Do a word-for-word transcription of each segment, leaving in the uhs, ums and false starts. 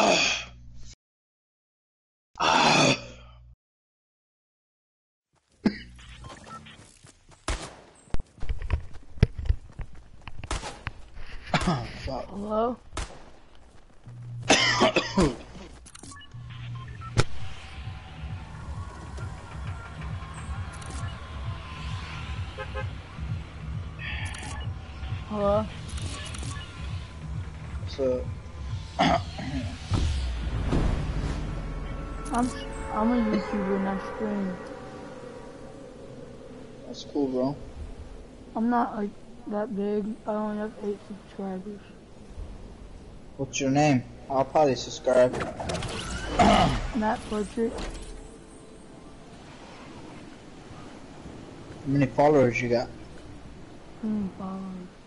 Oh, fuck. Hello? Hello? So, I'm I'm a YouTuber and I stream. that's cool, bro. I'm not like that big. I only have eight subscribers. What's your name? I'll probably subscribe. Matt Portrait. How many followers you got? Hmm, followers.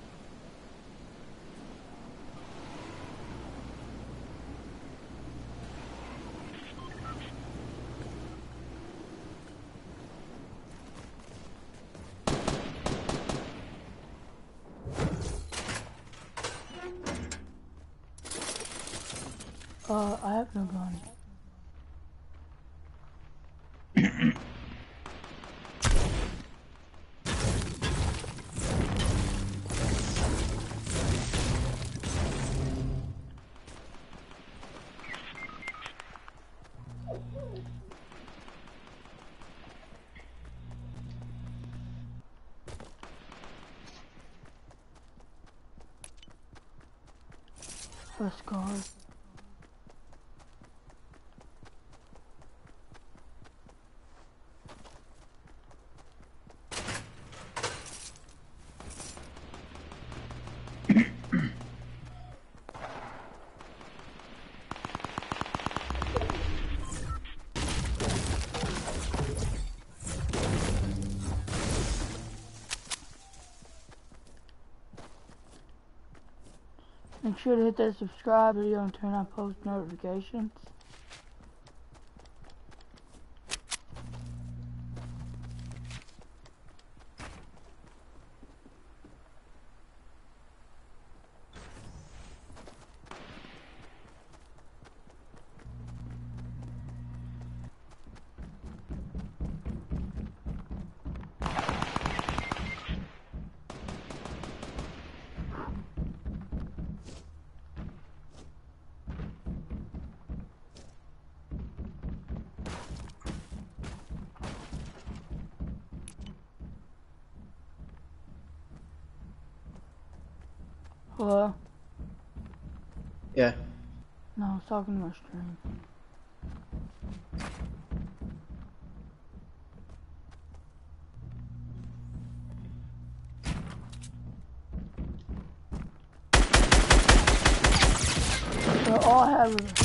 Uh, I have no gun. Let's go. Make sure to hit that subscribe video and turn on post notifications. Hello? Yeah. No, I was talking to my stream. So all I have is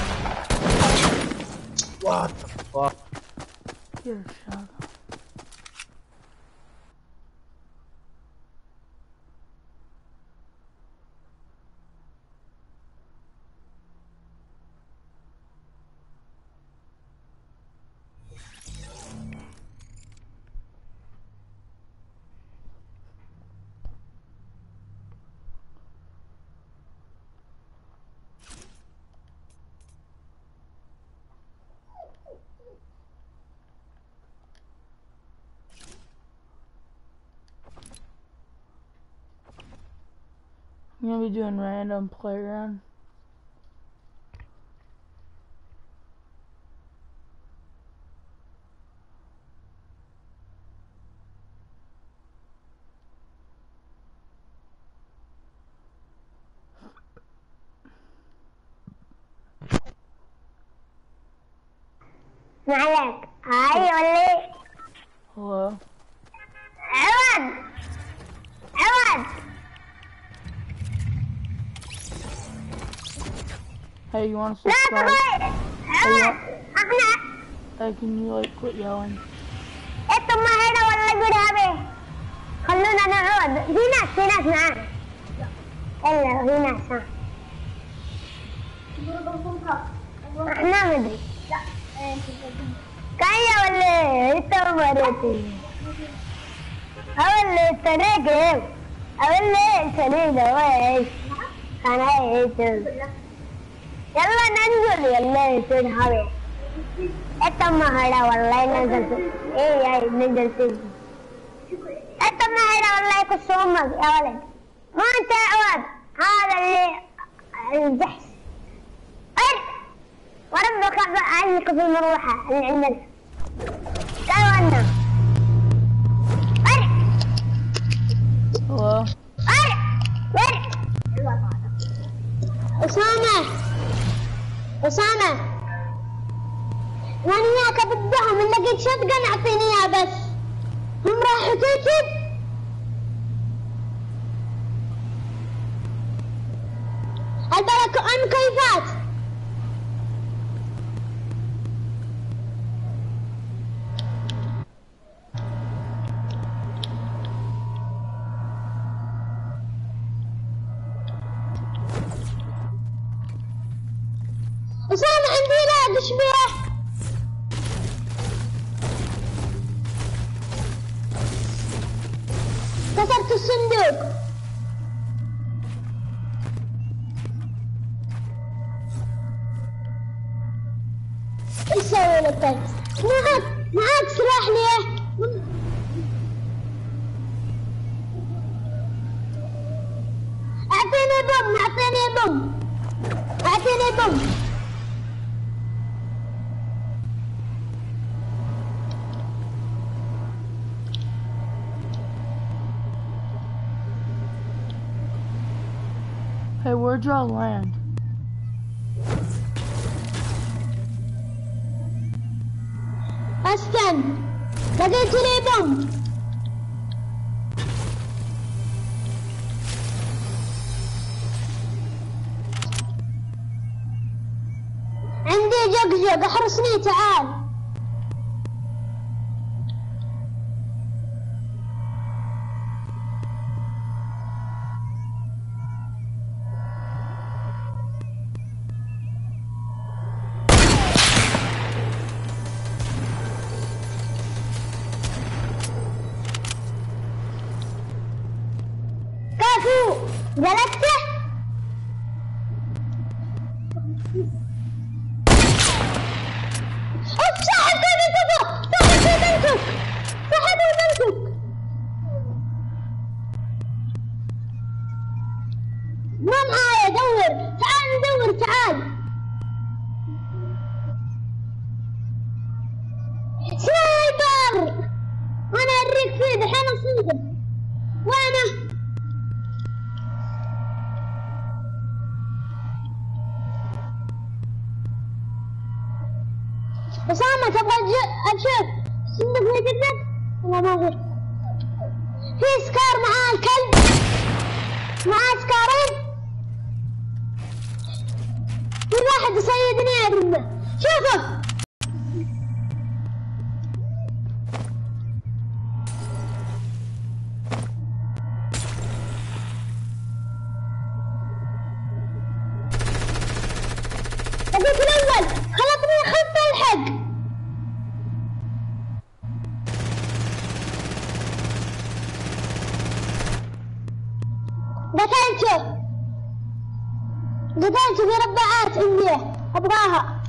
What the fuck? get a shotgun. I'm gonna be doing random playground. Malak, I only. Hello? Evan! Evan! Hey, you wanna Not subscribe? today! Hey, you Evan! want, Akna! hey, can you like quit yelling? Ito mahal na wala good habi. Hello na na. Hinas, hinas na. Hello, hinas na. Akna madri. Kaya wala. Ito mariti. Awale tane game. Awale tane dawai. Kana ito. يلا ننزل يلا يصير هواي اتم هذا والله نزلت ايه يا نزلت اتم هذا والله كسومك يا ولد ما انت عواد هذا اللي الزحف وربك عنك في المروحة اللي عندنا قالوا عنا Hello. أسامة أسامة وأنا إياك بدهم إن لقيت شotgun أعطيني إياه بس هم راحوا تكتب البركة أم كيفات أسامة عندي لاعب إيش بيه؟ كسرت الصندوق إيش سوي لك طيب؟ معك معك سلاح ليه؟ أعطيني بوم أعطيني بوم أعطيني بوم Hey, where'd y'all land? استنى لقيت لي بوم عندي جقجق احرسني تعال جلسته اوف صاحبي بنتك صاحبي بنتك صاحبي بنتك ما معايا دور تعال ندور تعال سنايبر انا اوريك فيه دحين اصيده وينه أسامة تبغى أشوف صندوق في جدك ولا ما في؟ في سكار معاه الكلب معاه سكارين في واحد يصيدني يا رمة شوفه لقيت الأول خلطني خط الحق قتلته قتلته بربعات عندي ابغاها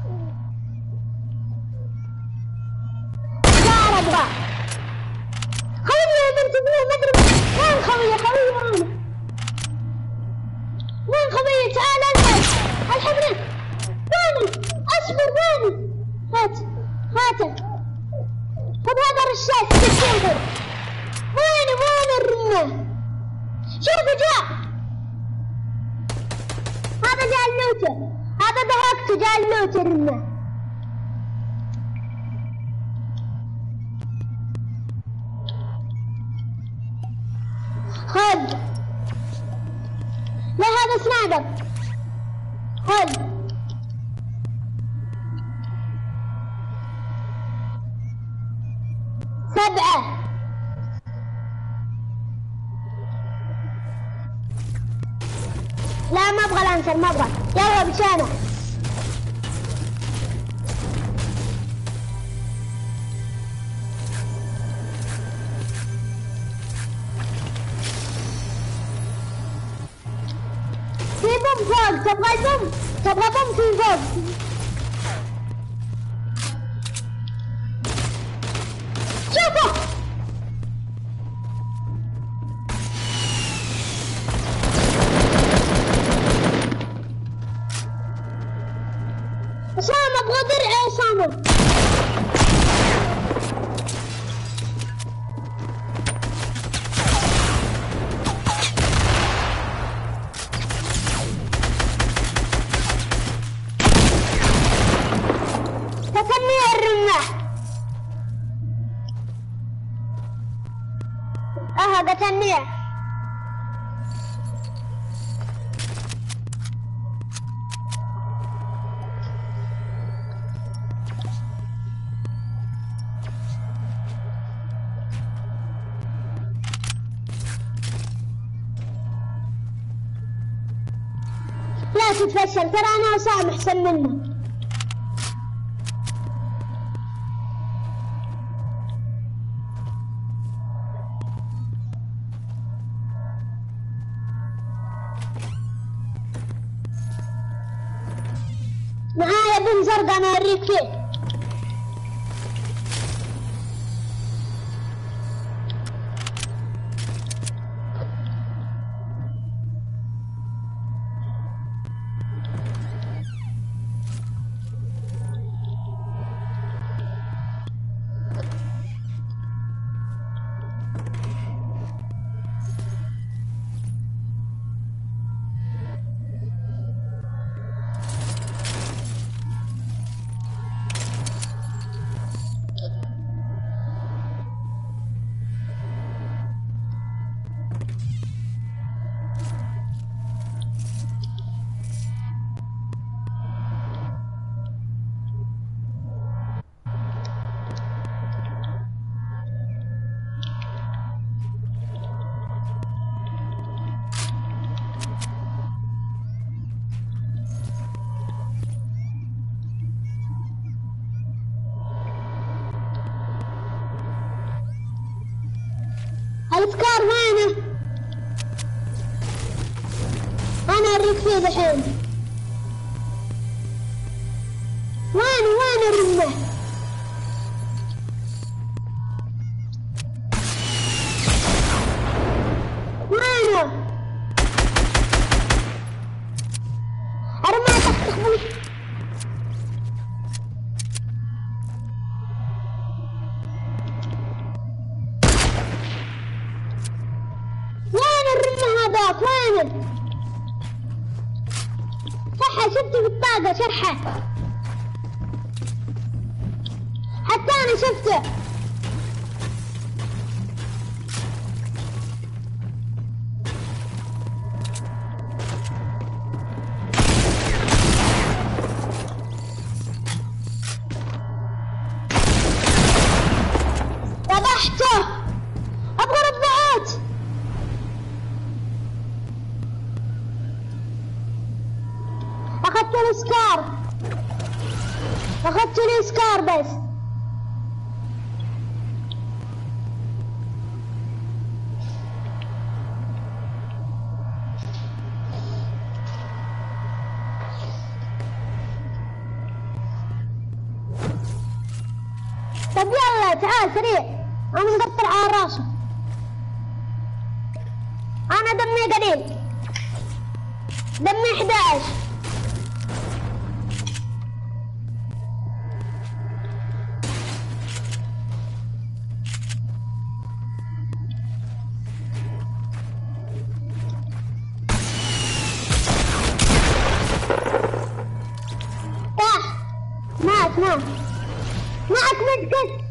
صار ابغى خوي يا بنت ابوي ما ادري وين خوي خوي انا وين خوي تعال الحق الحقني ويني اصبر ويني هات هاته خذ هذا الرشاش تشوفه ويني وين الرمه شوفوا جاء هذا جاء اللوتر هذا ضحكته جاء اللوتر منه خذ لا هذا سنايبر خذ سبعة لا ما ابغى لانسر ما ابغى يلا بشانه في بوم فوق تبغى البوم تبغى بوم في فوق. شوفوا أسامة، أبغى درع يا أسامة. تكمل الرمح. اه قتلني. لا تتفشل، ترى انا وسام احسن منه. معايا بن زرقاء انا اوريك فيه. الافكار وينه؟ انا اوريك فيه دحين. وين وين الرمح؟ وينه؟ ارمى تحت تخبل. وينه؟ صحة شفته في الطاقة شرحة، حتى أنا شفته. ذبحته، أبغى ربعات. أخذت لي سكار، أخذت لي سكار بس. طب يلا تعال سريع، أنا مقطع على راسه. أنا دمي قليل، دمي إحدى عشر. مات مات معك مدكت.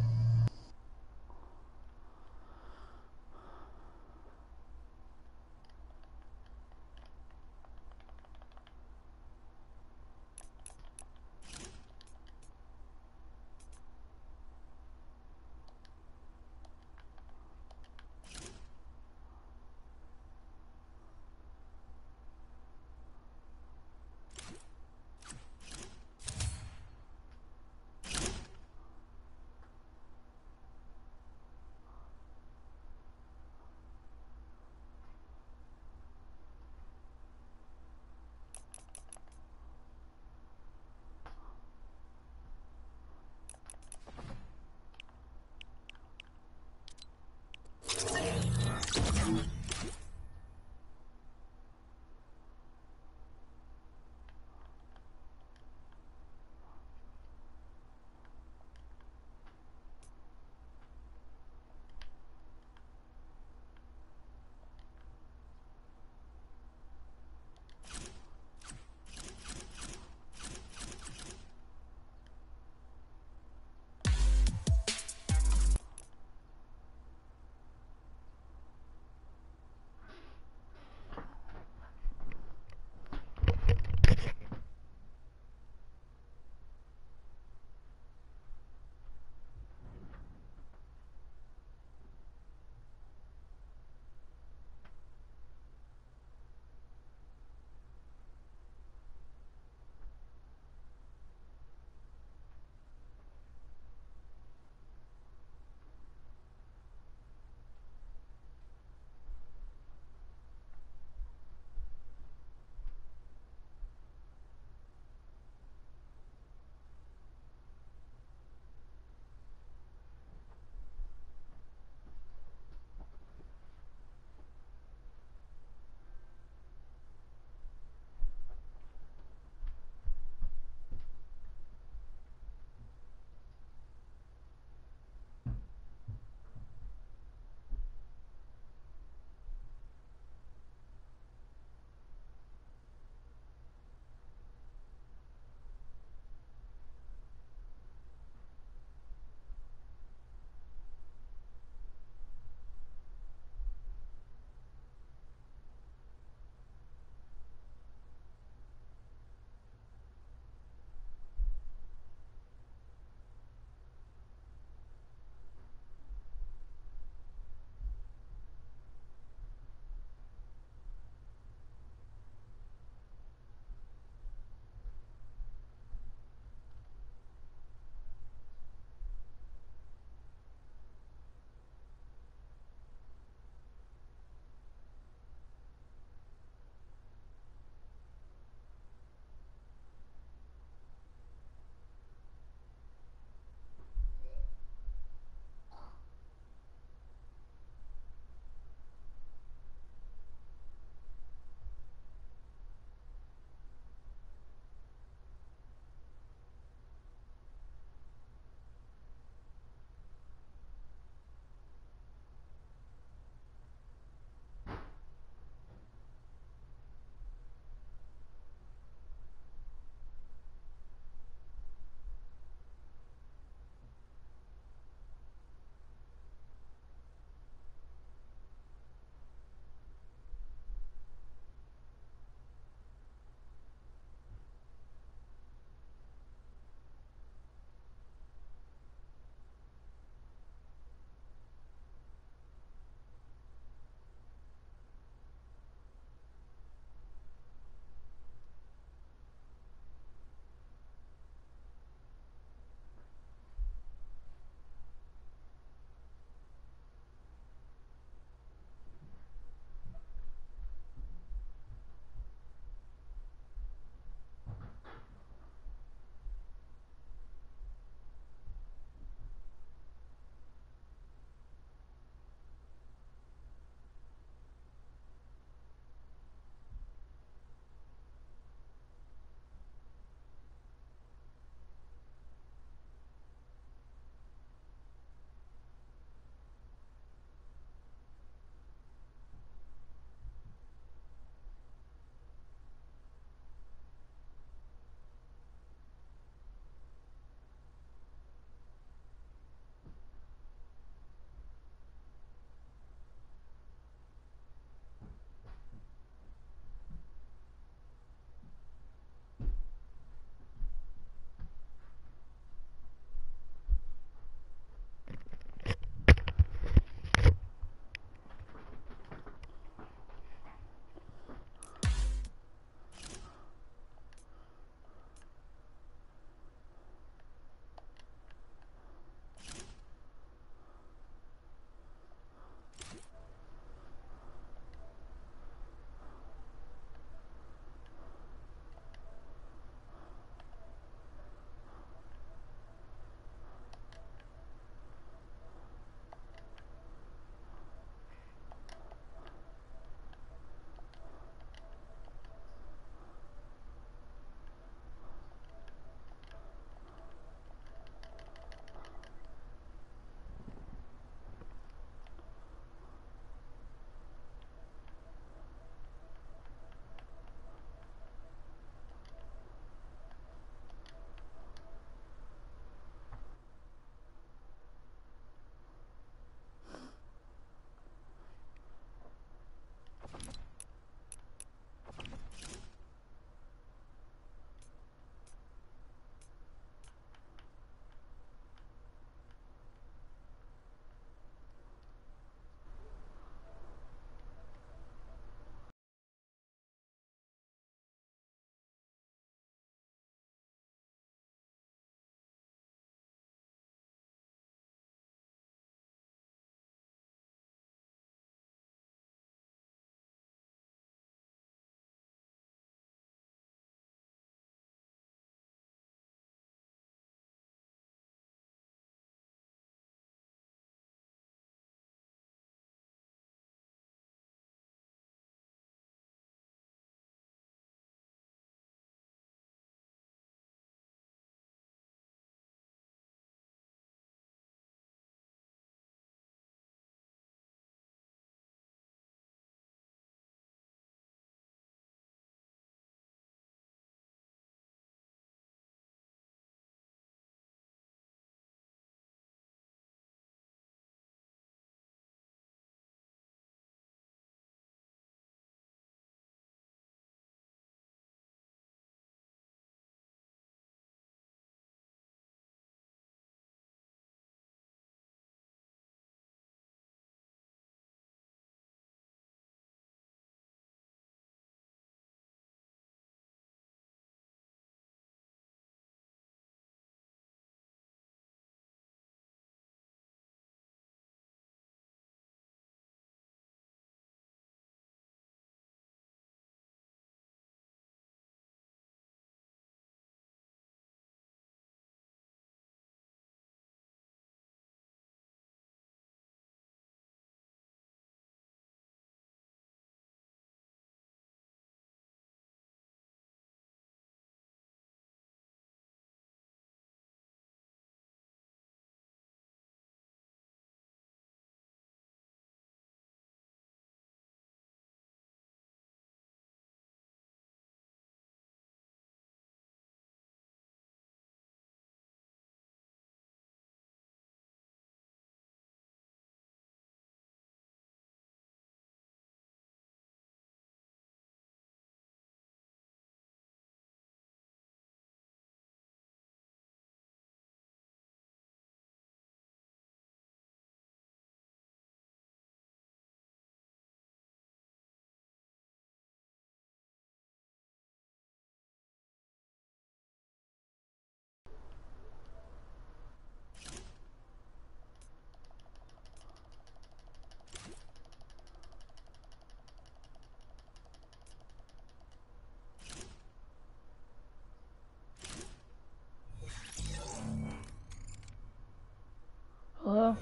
Hello?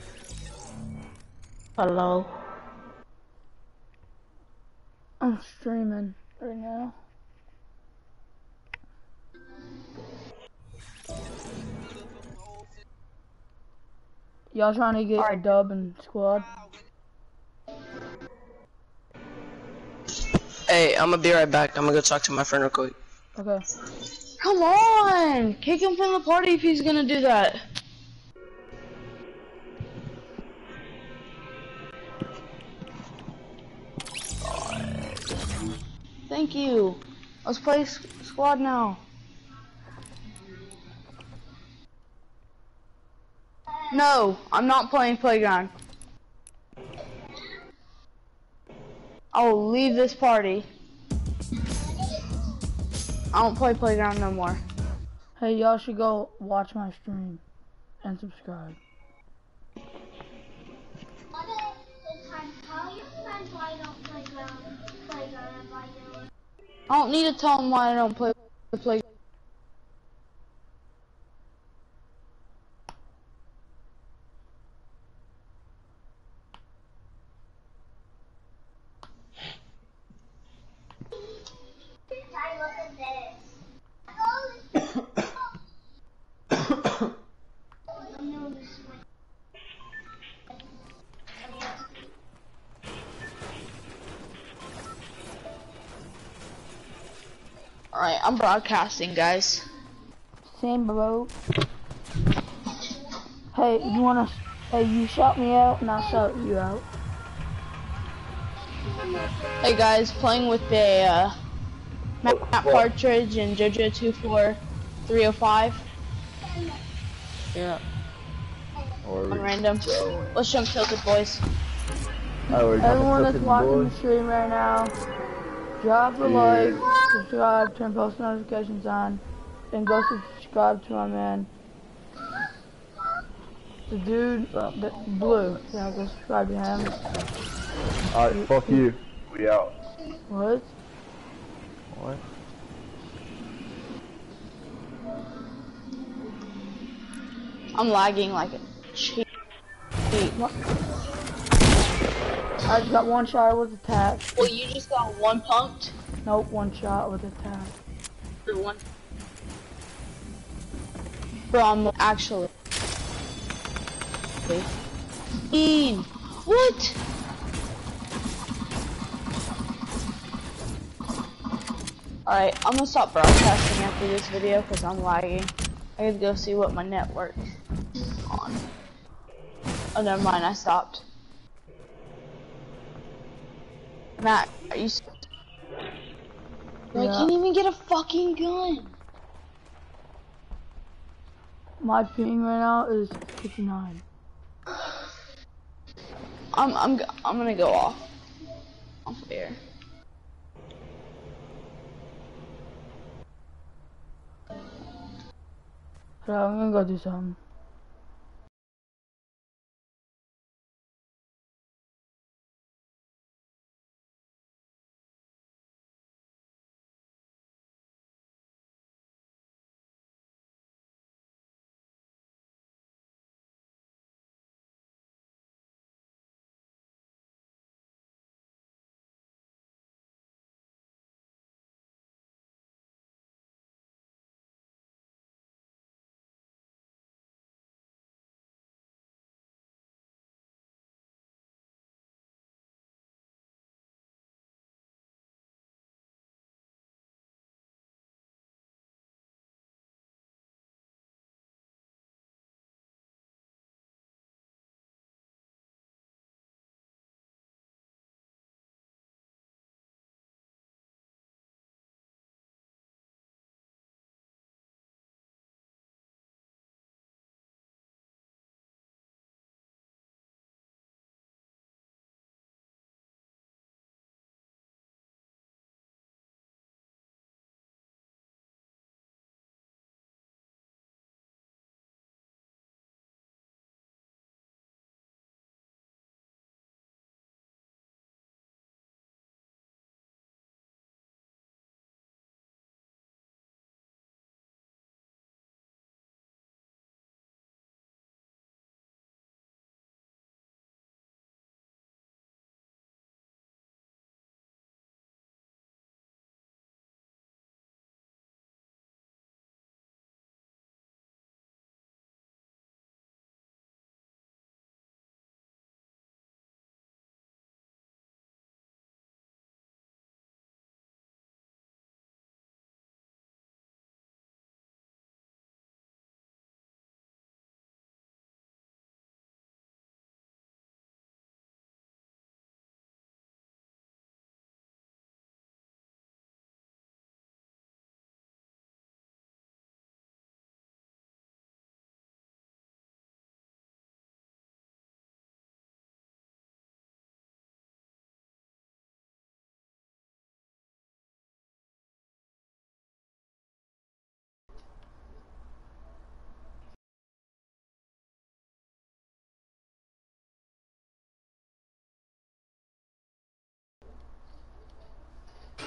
Hello. I'm streaming right now. Y'all trying to get a dub in squad? Hey, I'm gonna be right back. I'm gonna go talk to my friend real quick. Okay. Come on! Kick him from the party if he's gonna do that. Thank you. Let's play s squad now. No, I'm not playing playground. I will leave this party. I don't play playground no more. Hey, y'all should go watch my stream and subscribe. I don't need to tell him why I don't play the play. Alright, I'm broadcasting, guys. Same bro. Hey, you wanna? Hey, you shout me out and I'll shout you out. Hey guys, playing with a uh, Matt Partridge and JoJo two four three oh five. Yeah. On random. Let's jump tilted, boys. Everyone that's watching the stream right now, drop a like, subscribe, turn post notifications on, and go subscribe to my man, the dude, the blue. Yeah, go subscribe to him. Alright, fuck you. We out. What? What? I'm lagging like a cheat. What? I just got one shot with attack. Well, you just got one pumped. Nope, one shot with attack. For one. Bro, I'm actually. Mean. What? Alright, I'm gonna stop broadcasting after this video because I'm lagging. I gotta go see what my network is on. Oh, never mind, I stopped. Matt, are you s- Yeah. I can't even get a fucking gun. My ping right now is fifty-nine. I'm I'm go- I'm gonna go off. Off air. So I'm gonna go do something.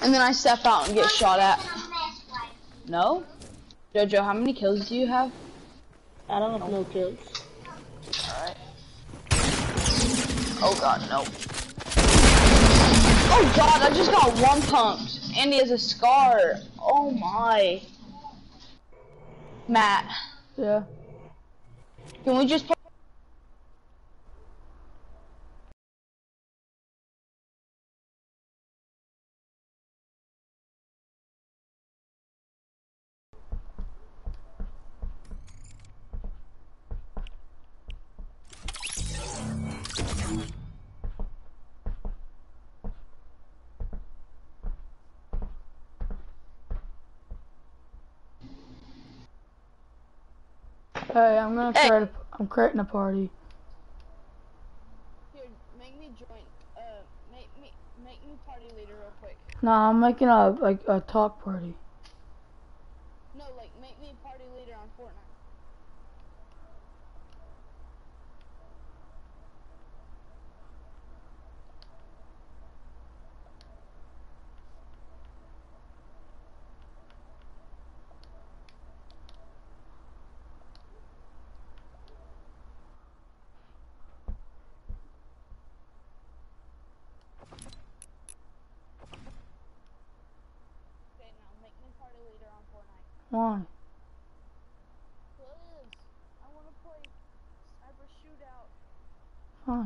And then I step out and get shot at. No? Jojo, how many kills do you have? I don't have no kills. Alright. Oh god, no. Oh god, I just got one pumped. And he has a scar. Oh my. Matt. Yeah. Can we just play? Hey, I'm gonna Hey. create. A, I'm creating a party. Here, make me join. Uh, make me make me party leader real quick. No, I'm making a like a talk party. No, like make me party leader on Fortnite. Okay, now make me party leader on Fortnite. Why? Cause I want to play cyber shootout. Fine.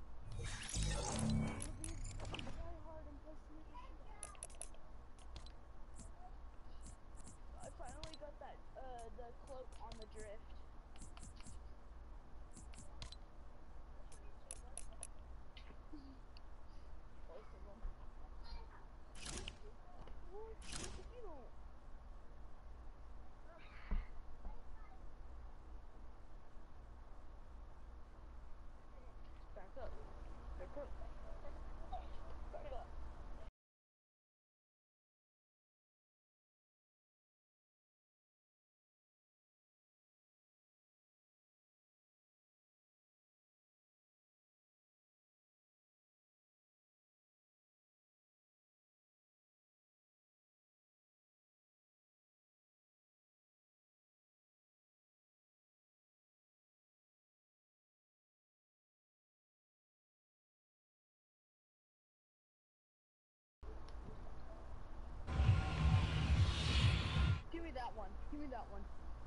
I finally got that, uh, the cloak on the drift. Both of them. What? You don't. Back up. Back up. Back up. Give me that one. Give me that one.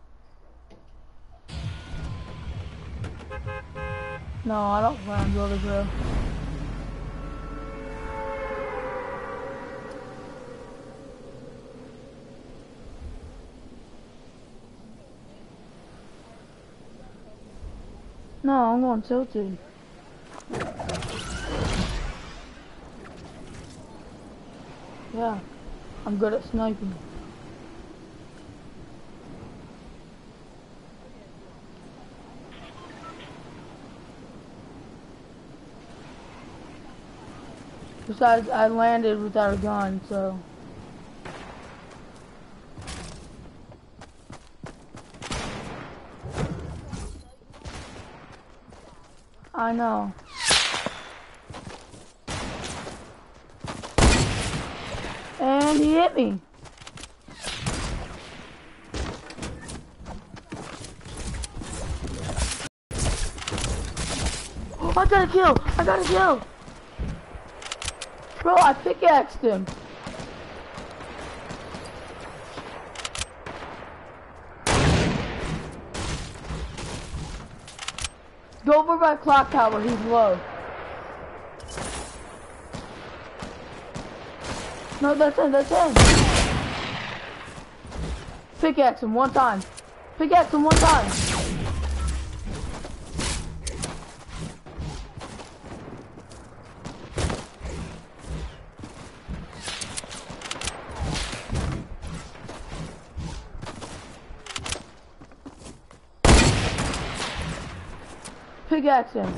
No, I don't plan to go to jail. No, I'm going tilted. Yeah, I'm good at sniping. Besides, I landed without a gun, so. I know. And he hit me. Oh, I got a kill! I got a kill! Bro, I pickaxed him. Go over by clock tower, he's low. No, that's him, that's him. Pickaxe him one time. Pickaxe him one time. Pickaxe him.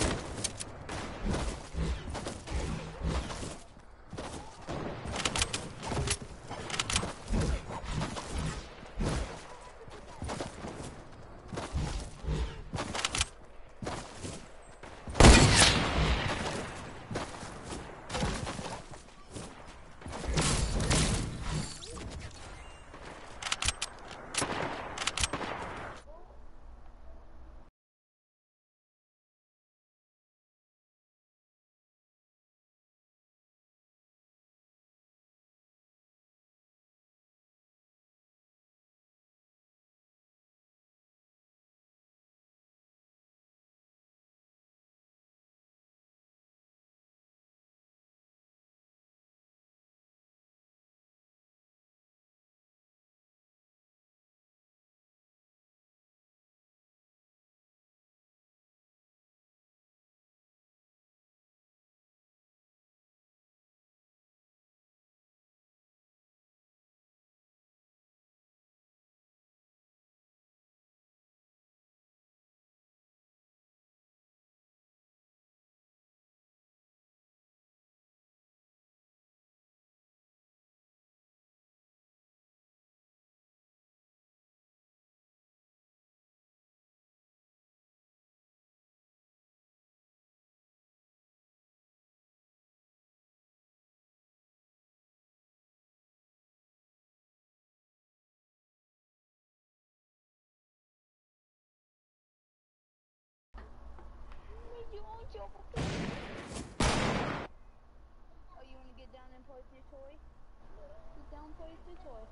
Oh, you wanna get down and play with your toy? Get down and play with your toy.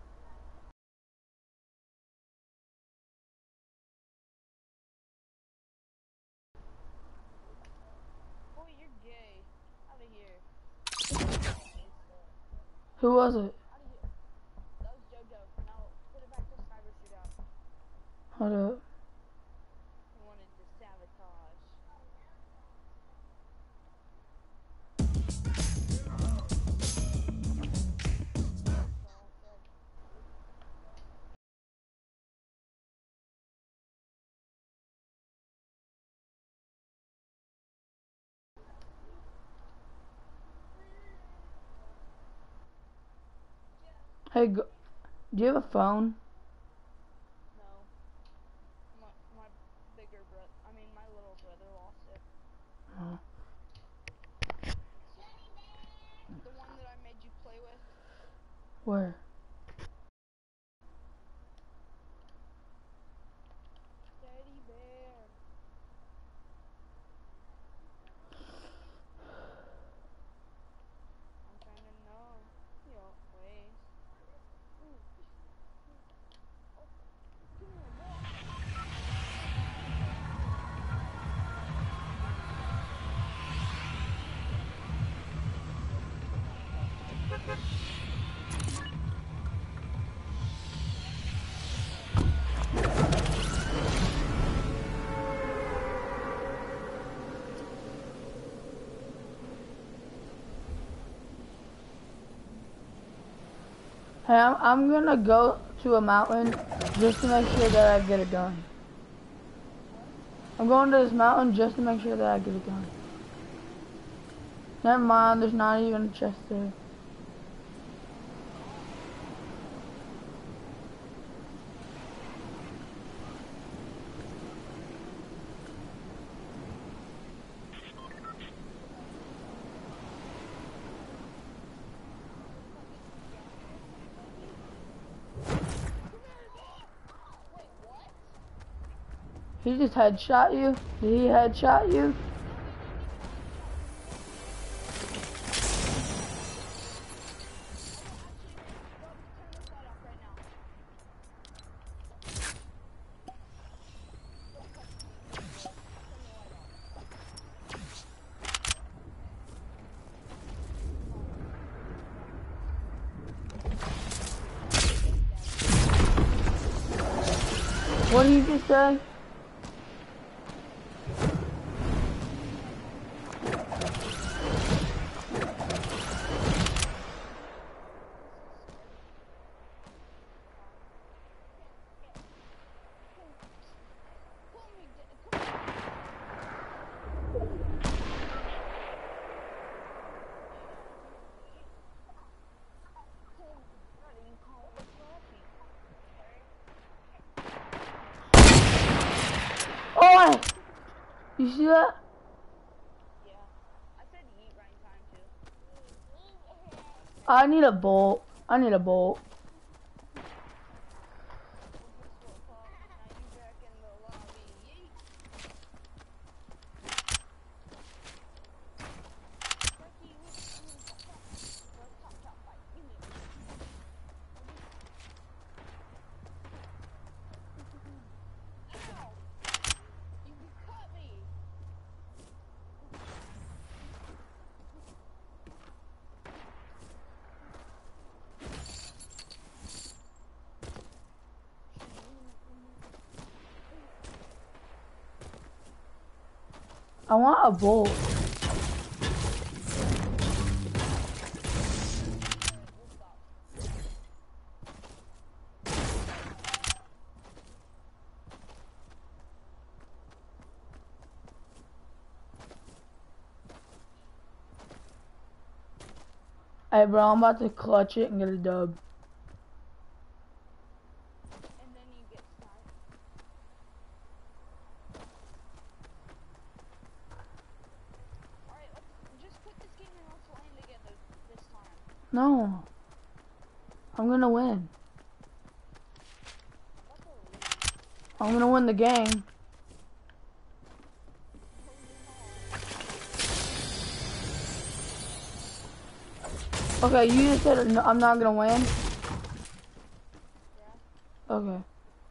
Boy, you're gay. Out of here. Who was it? Out of here. That was JoJo. Now put it back to sniper shootout. Hold up. He wanted to sabotage. Hey, go do you have a phone? No. My, my bigger brother, I mean my little brother lost it. Oh. The one that I made you play with. Where? Teddy bear. I'm trying to know your ways. Ooh. Oh, come here, boy. Hey, I'm, I'm gonna go to a mountain just to make sure that I get a gun. I'm going to this mountain just to make sure that I get a gun. Never mind, there's not even a chest there. He just headshot you? Did he headshot you? What did you just say? Oh! You see that? Yeah. I said yeet right in time too. I need a bolt. I need a bolt. Well, guess what, Pop? Now you back in the lobby. Yeet. Frankie, we I mean, top, top. Let's top, top fight. Give me a Ow! You cut me! I want a bolt. Hey bro, I'm about to clutch it and get a dub. And then you get sniped. Alright, let's just quit this game and let's land together this time. No. I'm gonna win. That's a lead. I'm gonna win the game. No, you're not. Okay, you just said no, I'm not gonna win? Okay.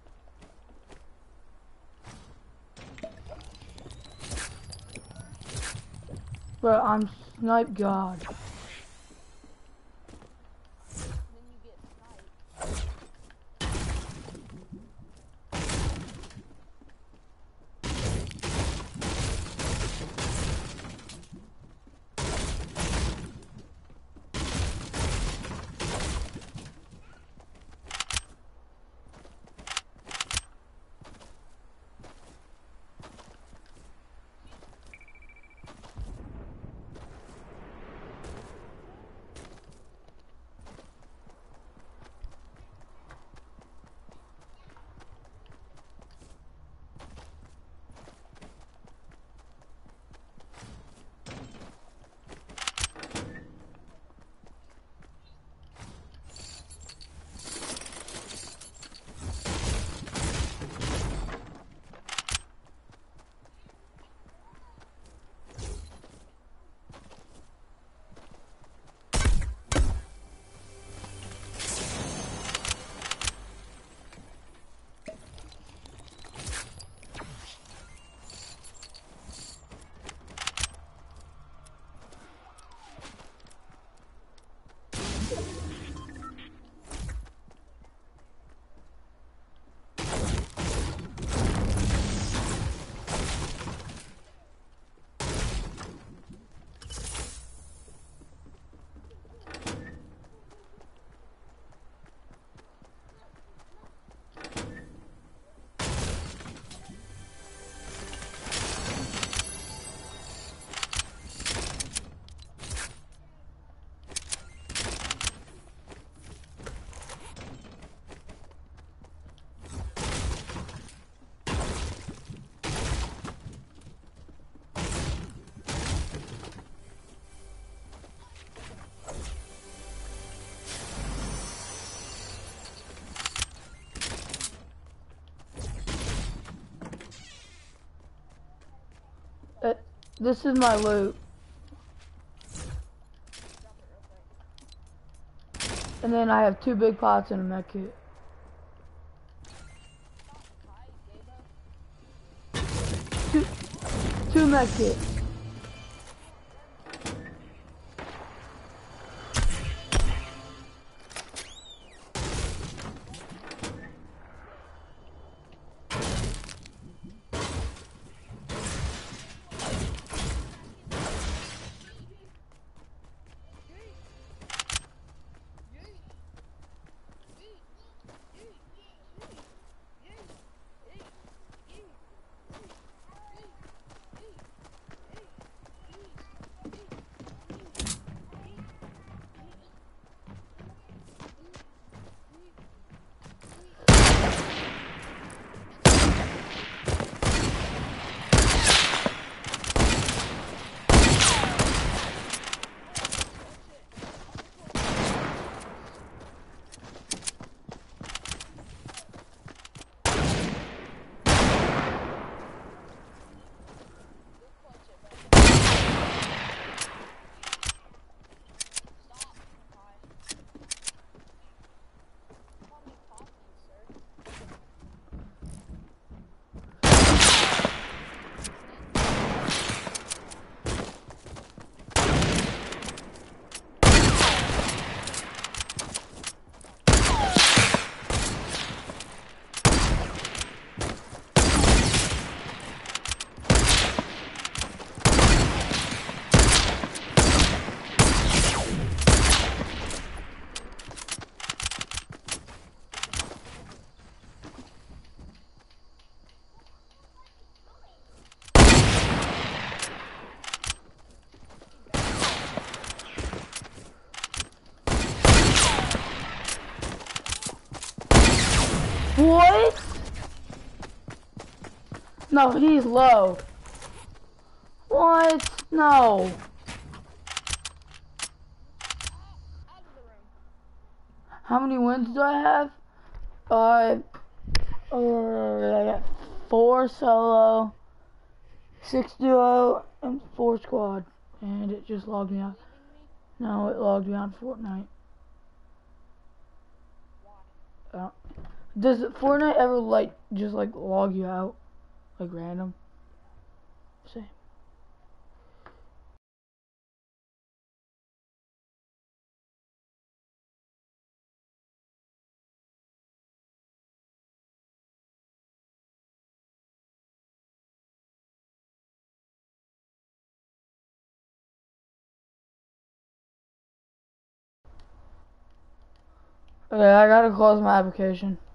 Bro, I'm snipe god. Uh, this is my loot. And then I have two big pots and a med kit. Two, two med kits. What? No, he's low. What? No. How many wins do I have? Uh, uh, I got four solo, six duo, and four squad. And it just logged me out. No, it logged me on Fortnite. Uh, does Fortnite ever like just like log you out, like random? Same. Okay, I gotta close my application.